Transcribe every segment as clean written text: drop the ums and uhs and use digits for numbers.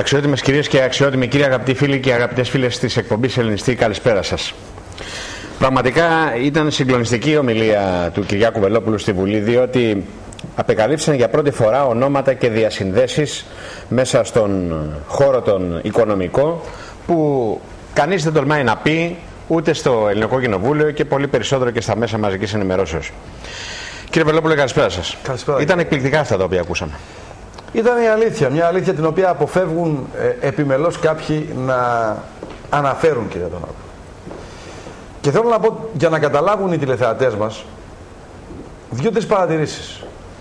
Αξιότιμες κυρίες και αξιότιμοι κύριοι, αγαπητοί φίλοι και αγαπητές φίλες της εκπομπής Ελληνιστή, καλησπέρα σας. Πραγματικά ήταν συγκλονιστική η ομιλία του Κυριάκου Βελόπουλου στη Βουλή, διότι απεκαλύψαν για πρώτη φορά ονόματα και διασυνδέσεις μέσα στον χώρο τον οικονομικό που κανείς δεν τολμάει να πει ούτε στο Ελληνικό Κοινοβούλιο και πολύ περισσότερο και στα μέσα μαζικής ενημερώσεως. Κύριε Βελόπουλε, καλησπέρα σας. Καλησπέρα. Ήταν εκπληκτικά αυτά τα οποία ακούσαμε. Ήταν η αλήθεια, μια αλήθεια την οποία αποφεύγουν επιμελώς κάποιοι να αναφέρουν, κύριε Αντωνάκο. Και θέλω να πω, για να καταλάβουν οι τηλεθεατές μας, δύο-τρεις παρατηρήσεις.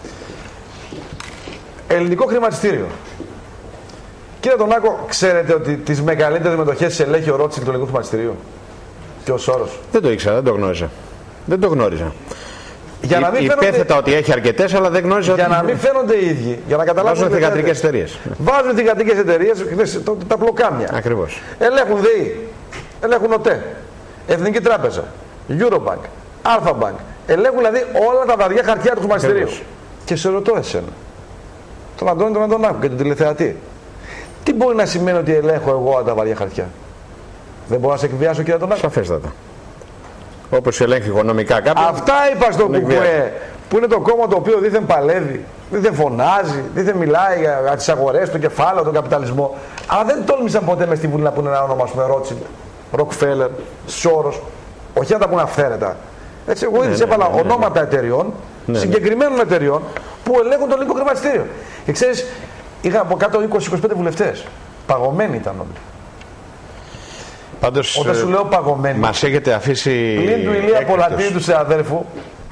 Ελληνικό χρηματιστήριο. Κύριε Αντωνάκο, ξέρετε ότι τις μεγαλύτερες μετοχές ελέγχει ο Ρότσιλντ του ελληνικού χρηματιστηρίου και ο Σόρος? Δεν το ήξερα, δεν το γνώριζα. Δεν το γνώριζα. Για να μην υπέθετα ότι έχει αρκετές, αλλά δεν γνώριζα. Για να μην φαίνονται οι ίδιοι. Για να καταλάβουν. Βάζουν θυγατρικές εταιρείες. Βάζουν θυγατρικές εταιρείες, τα πλοκάμια. Ακριβώς. Ελέγχουν ΔΕΗ, ελέγχουν ΟΤΕ, Εθνική Τράπεζα, Eurobank, Alpha-Bank. Ελέγχουν δηλαδή όλα τα βαριά χαρτιά του χρηματιστηρίου. Και σε ρωτώ εσένα, τον Αντώνη τον Αντωνάκο και τον τηλεθεατή, τι μπορεί να σημαίνει ότι ελέγχω εγώ όλα τα βαριά χαρτιά? Δεν μπορώ να σε εκβιάσω, κύριε Αντωνάκο? Σαφέστατα. Όπως ελέγχει οικονομικά κάποιον. Αυτά είπα στο ΚΚΕ, που είναι το κόμμα το οποίο δίθεν παλεύει, δίθεν φωνάζει, δίθεν μιλάει για τις αγορές, το κεφάλαιο, τον καπιταλισμό. Αλλά δεν τόλμησαν ποτέ μες στη Βουλή να πούνε ένα όνομα, ας πούμε, Ρότσιλντ, Ροκφέλερ, Σόρος, όχι να τα πούνε αυθαίρετα. Έτσι, εγώ ήδη έβαλα ονόματα εταιριών, συγκεκριμένων εταιριών, που ελέγχουν το ελληνικό χρηματιστήριο. Και ξέρεις, είχα από κάτω 20-25 βουλευτές. Παγωμένοι ήταν όλοι. Πάντως, όταν σου λέω παγωμένοι, μας έχετε αφήσει πλην του Ηλία Πολατήρη, του συναδέρφου,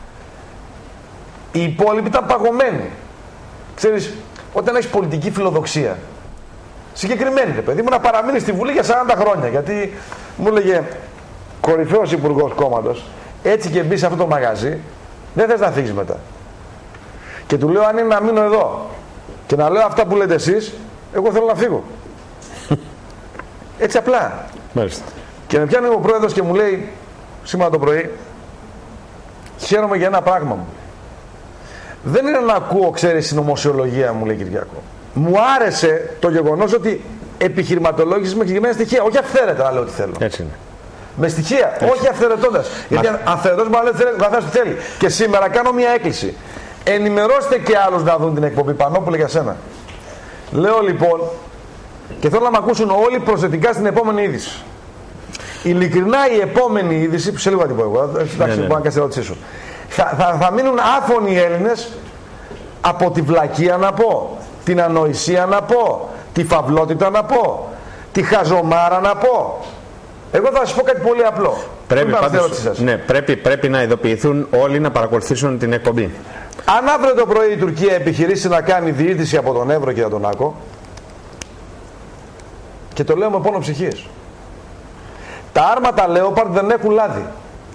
οι υπόλοιποι ήταν παγωμένοι. Ξέρεις, όταν έχεις πολιτική φιλοδοξία, συγκεκριμένη, ρε παιδί μου, να παραμείνει στη Βουλή για 40 χρόνια. Γιατί μου έλεγε κορυφαίος υπουργός κόμματος, έτσι και μπει σε αυτό το μαγαζί, δεν θες να φύγεις μετά. Και του λέω, αν είναι να μείνω εδώ και να λέω αυτά που λέτε εσείς, εγώ θέλω να φύγω. Έτσι απλά. Μάλιστα. Και με πιάνει ο πρόεδρος και μου λέει σήμερα το πρωί, χαίρομαι για ένα πράγμα μου. Δεν είναι να ακούω, ξέρεις, συνωμοσιολογία, μου λέει, Κυριακό. Μου άρεσε το γεγονός ότι επιχειρηματολόγησες με συγκεκριμένα στοιχεία. Όχι αυθαίρετα να λέω τι θέλω. Έτσι είναι. Με στοιχεία, όχι αυθαιρετώντας. Γιατί αυθαιρετώς μου λέει τι θέλει. Και σήμερα κάνω μια έκκληση. Ενημερώστε και άλλους να δουν την εκπομπή. Πανόπουλε, για σένα. Λέω λοιπόν, και θέλω να με ακούσουν όλοι προσεκτικά στην επόμενη είδηση. Ειλικρινά η επόμενη είδηση, που σε λίγο θα την πω εγώ, εντάξει, μπορώ να κάνεις ερώτησή σου. Θα μείνουν άφωνοι οι Έλληνες από τη βλακεία να πω, την ανοησία να πω, τη φαυλότητα να πω, τη χαζομάρα να πω. Εγώ θα σας πω κάτι πολύ απλό. Πρέπει να ειδοποιηθούν όλοι να παρακολουθήσουν την εκπομπή. Αν αύριο το πρωί η Τουρκία επιχειρήσει να κάνει διείσδυση από τον Εύρο και τον Άκο, και το λέω με πόνο ψυχής, τα άρματα Λέοπαρντ δεν έχουν λάδι.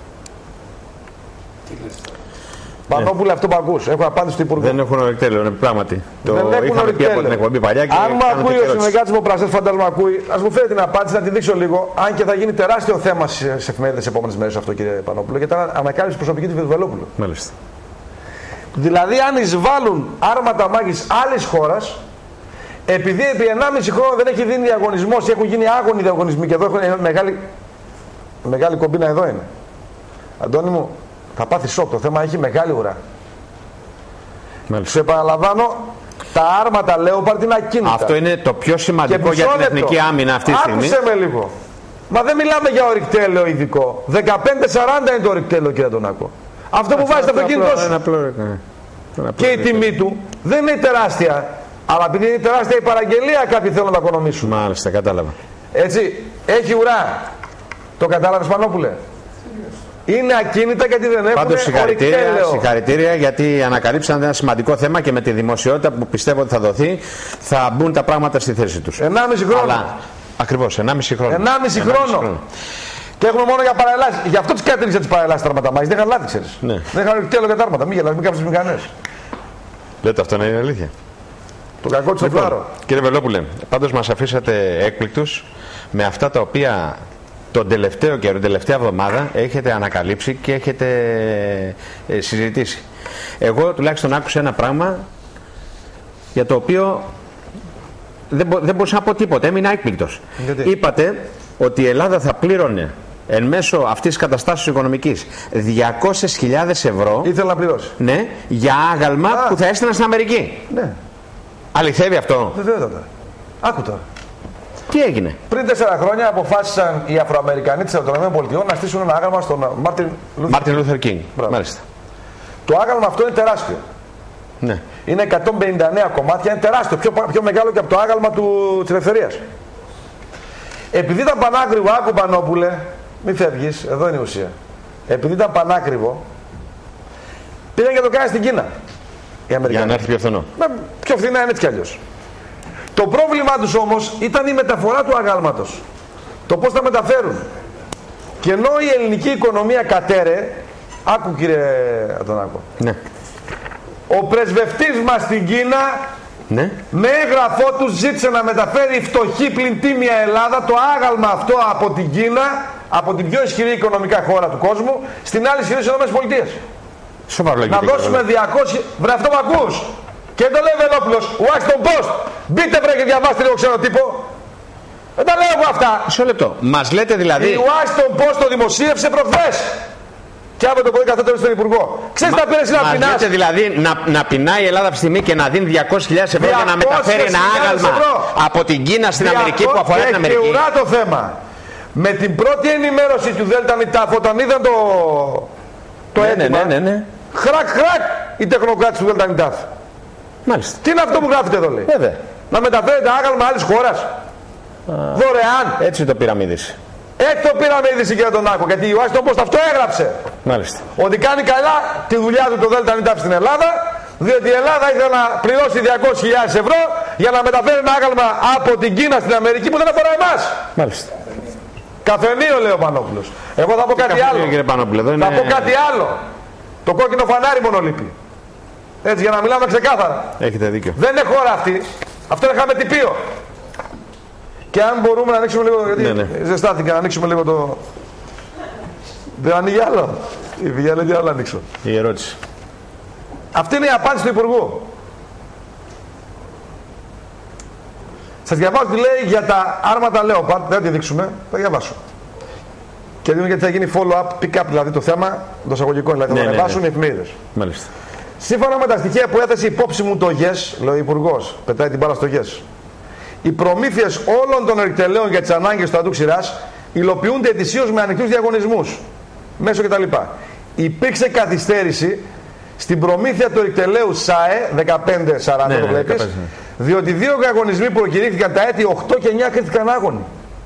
Πανόπουλε, αυτό που ακούς. Έχω απάντηση του Υπουργού. Δεν έχουν ορυκτέλειο, πράγματι. Δεν έχουν ορυκτέλειο. Αν μου ακούει ο συνεργάτης μου Πρασές, φαντάζομαι ακούει, ας μου φέρει την απάντηση να τη δείξω λίγο. Αν και θα γίνει τεράστιο θέμα στις εφημερίδες τις επόμενες μέρες αυτό, κύριε Πανόπουλο, γιατί ήταν ανακάλυψη προσωπική του Βελόπουλου. Μάλιστα. Δηλαδή, αν εισβάλλουν άρματα μάχης άλλης χώρας, επειδή επί 1,5 χρόνο δεν έχει γίνει διαγωνισμός, έχουν γίνει άγωνοι διαγωνισμοί, και εδώ έχω μεγάλη κομπίνα, εδώ είναι. Αντώνη μου, θα πάθει σοκ, το θέμα έχει μεγάλη ουρά. Σου επαναλαμβάνω, τα άρματα Λέοπαρντ είναι ακίνητα. Αυτό είναι το πιο σημαντικό για την εθνική άμυνα αυτή τη στιγμή. Άκουσε με λίγο. Μα δεν μιλάμε για ορυκτέλεο ειδικό. 15-40 είναι το ορυκτέλεο, κύριε Αντωνάκο. Αυτό που βάζει στο αυτοκίνητό σου. Και η τιμή του δεν είναι τεράστια. Αλλά επειδή είναι τεράστια η παραγγελία, κάποιοι θέλουν να τα οικονομήσουν. Μάλιστα, κατάλαβα. Έτσι, έχει ουρά. Το κατάλαβες, Πανόπουλε? Είναι ακίνητα γιατί δεν έχουν ορυκτέλεο. Συγχαρητήρια, γιατί ανακαλύψαν ένα σημαντικό θέμα και με τη δημοσιότητα που πιστεύω ότι θα δοθεί, θα μπουν τα πράγματα στη θέση τους. 1,5 χρόνο. Αλλά, ακριβώς, 1,5 χρόνο. 1,5 χρόνο. Και έχουμε μόνο για παρελάσεις. Γι' αυτό τις κατήριξαν τις παρελάσεις τα άρματα μάχης. Δεν είχαν λάθη, ξέρεις. Ναι. Δεν είχαν ορυκτέλεο για τα άρματα. Μην γελάς, μην κάψεις μηχανές. Λέτε αυτό να είναι αλήθεια? Το κακό του φλάρο. Κύριε Βελόπουλε, πάντως μας αφήσατε έκπληκτους με αυτά τα οποία τον τελευταίο καιρό, την τελευταία εβδομάδα έχετε ανακαλύψει και έχετε συζητήσει. Εγώ τουλάχιστον άκουσα ένα πράγμα για το οποίο δεν μπορούσα να πω τίποτα, έμεινα έκπληκτος. Γιατί? Είπατε ότι η Ελλάδα θα πλήρωνε εν μέσω αυτής της καταστάσεως οικονομικής 200.000 ευρώ. Ήθελα να πληρώσει. Ναι, για άγαλμα που θα έστειλαν στην Αμερική. Ναι. Αληθεύει αυτό? Βεβαίω. Άκου τώρα. Τι έγινε? Πριν 4 χρόνια αποφάσισαν οι Αφροαμερικανοί της ΗΠΑ να στήσουν ένα άγαλμα στον Μάρτιν Λούθερ Κίνγκ. Μάλιστα. Το άγαλμα αυτό είναι τεράστιο. Ναι. Είναι 159 κομμάτια, είναι τεράστιο, πιο μεγάλο και από το άγαλμα της ελευθερίας. Επειδή ήταν πανάκριβο, άκου Πανόπουλε, μη φεύγεις, εδώ είναι η ουσία. Επειδή ήταν πανάκριβο, πήγαν και το κάνουν στην Κίνα. Για να έρθει πιο φθηνό. Πιο φθηνά είναι έτσι κι αλλιώς. Το πρόβλημά τους όμως ήταν η μεταφορά του αγάλματος. Το πώς θα μεταφέρουν. Και ενώ η ελληνική οικονομία κατέρε, άκου κύριε Αντωνάκο, ναι. ο πρεσβευτής μας στην Κίνα, ναι, με έγγραφό του ζήτησε να μεταφέρει η φτωχή πλην τίμια Ελλάδα το άγαλμα αυτό από την Κίνα, από την πιο ισχυρή οικονομικά χώρα του κόσμου, στην άλλη ισχυρή ΗΠΑ. Να δώσουμε 200. Βρε, αυτό μ' ακούς? Και το λέει Βελόπουλος, Washington Post. Μπείτε βρε και διαβάστε λίγο ξένο τύπο. Δεν τα λέω εγώ αυτά. Μισό λεπτό. Μας λέτε δηλαδή. Η Washington Post το δημοσίευσε προχθές. Και αύριο το πρωί καθόταν στον Υπουργό. Ξέρεις τα πήρες να πεινάς? Μας λέτε δηλαδή να πεινάει η Ελλάδα αυτή τη στιγμή και να δίνει 200.000 ευρώ για να μεταφέρει ένα άγαλμα από την Κίνα στην Αμερική που αφορά την Αμερική? Και ουρά το θέμα. Με την πρώτη ενημέρωση του Δέλτα Νιτάφ, όταν είδαν το έτοιμα, χρακ οι τεχνοκράτες του Δέλτα Νιτάφ. Μάλιστα. Τι είναι αυτό που γράφετε εδώ, λέει? Βέβαια. Να μεταφέρετε άγαλμα άλλης χώρας. Δωρεάν. Έτσι το πυραμίδησε. Έτσι το πυραμίδησε κύριε Αντωνάκο, γιατί η Washington Post αυτό έγραψε. Μάλιστα. Ότι κάνει καλά τη δουλειά του το Δέλτα Νιτάφ στην Ελλάδα, διότι η Ελλάδα ήθελε να πληρώσει 200.000 ευρώ για να μεταφέρει ένα άγαλμα από την Κίνα στην Αμερική που δεν αφορά εμάς. Μάλιστα. Καφενείο, λέει ο Πανόπουλος. Εγώ θα πω κάτι άλλο. Κύριε Πανόπουλο, εδώ είναι... Θα πω κάτι άλλο. Το κόκκινο φανάρι μόνο λείπει. Έτσι, για να μιλάμε ξεκάθαρα. Έχετε δίκιο. Δεν είναι χώρα αυτή. Αυτό είναι χαμετυπίο. Και αν μπορούμε να ανοίξουμε λίγο. Γιατί ζεστάθηκε, να ανοίξουμε λίγο το. Δεν ανοίγει άλλο. Η Βηγιά λέει τι άλλο να ανοίξω. Η ερώτηση. Αυτή είναι η απάντηση του Υπουργού. Σας διαβάζω τι λέει για τα άρματα Leopard. Δεν θα τη δείξουμε. Θα διαβάσω. Και δίνουμε γιατί θα γίνει follow-up, pick-up δηλαδή το θέμα, το εισαγωγικό. Δηλαδή θα το ανεβάσουν οι εφημερίδες. Μάλιστα. Σύμφωνα με τα στοιχεία που έθεσε υπόψη μου το ΓΕΣ, λέει ο Υπουργός, πετάει την μπάλα στο ΓΕΣ, οι προμήθειες όλων των ερκτελέων για τις ανάγκες του Αντού Ξηράς υλοποιούνται ετησίως με ανοιχτούς διαγωνισμούς, μέσω κτλ. Υπήρξε καθυστέρηση στην προμήθεια του ερκτελέου ΣΑΕ 15-40, το βλέπεις, διότι 2 διαγωνισμοί που προκηρύχθηκαν τα έτη 8 και 9 κρίθηκαν άγωνοι.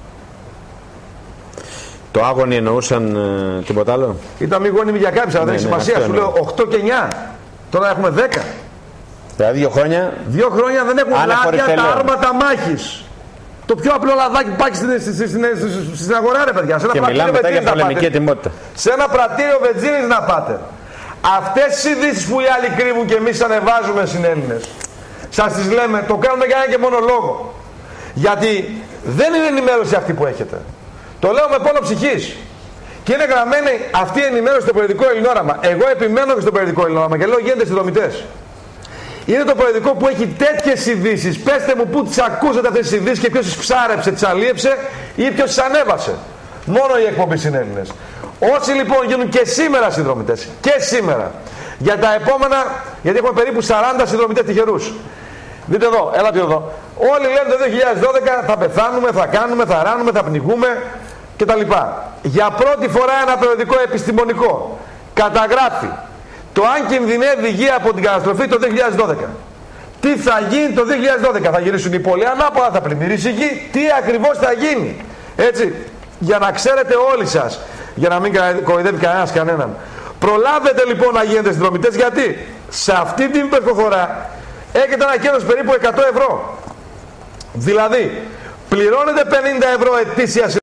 Το άγωνοι εννοούσαν τίποτα άλλο? Ήταν μη γόνιμοι για κάποιους, αλλά δεν έχει σημασία. Σου λέω 8 και 9. Τώρα έχουμε 10. Δηλαδή 2 χρόνια. 2 χρόνια δεν έχουν λάδια τα άρματα μάχης. Το πιο απλό λαδάκι που πάει στην αγορά, ρε παιδιά. Σε ένα και μιλάμε μετά για πολεμική ετοιμότητα. Σε ένα πρατήριο βενζίνης να πάτε. Αυτές τις ειδήσεις που οι άλλοι κρύβουν και εμείς ανεβάζουμε συνέλληνες, σας τις λέμε, το κάνουμε για ένα και μόνο λόγο. Γιατί δεν είναι ενημέρωση αυτή που έχετε. Το λέω με πόνο ψυχής. Και είναι γραμμένη αυτή η ενημέρωση στο περιοδικό Ελληνόραμα. Εγώ επιμένω και στο περιοδικό Ελληνόραμα και λέω γίνεται συνδρομητές. Είναι το περιοδικό που έχει τέτοιες ειδήσεις. Πέστε μου πού τις ακούσατε αυτές τις ειδήσεις και ποιος τις ψάρεψε, τις αλίεψε ή ποιος τις ανέβασε. Μόνο η εκπομπή συνέλληνες. Όσοι λοιπόν γίνουν και σήμερα συνδρομητές, και σήμερα, για τα επόμενα, γιατί έχουμε περίπου 40 συνδρομητές τυχερούς. Δείτε εδώ, έλατε εδώ. Όλοι λένε το 2012 θα πεθάνουμε, θα κάνουμε, θα ράνουμε, θα πνιγούμε κτλ. Για πρώτη φορά ένα περιοδικό επιστημονικό καταγράφει το αν κινδυνεύει η γη από την καταστροφή το 2012. Τι θα γίνει το 2012, θα γυρίσουν οι πόλοι ανάποδα, θα πλημμυρίσει η γη, τι ακριβώς θα γίνει. Έτσι, για να ξέρετε όλοι σας, για να μην κοροϊδεύει κανένας κανέναν. Προλάβετε λοιπόν να γίνετε συνδρομητές, γιατί σε αυτή την υπερποφορά έχετε ένα κέρδος περίπου 100 ευρώ. Δηλαδή, πληρώνετε 50 ευρώ ετήσια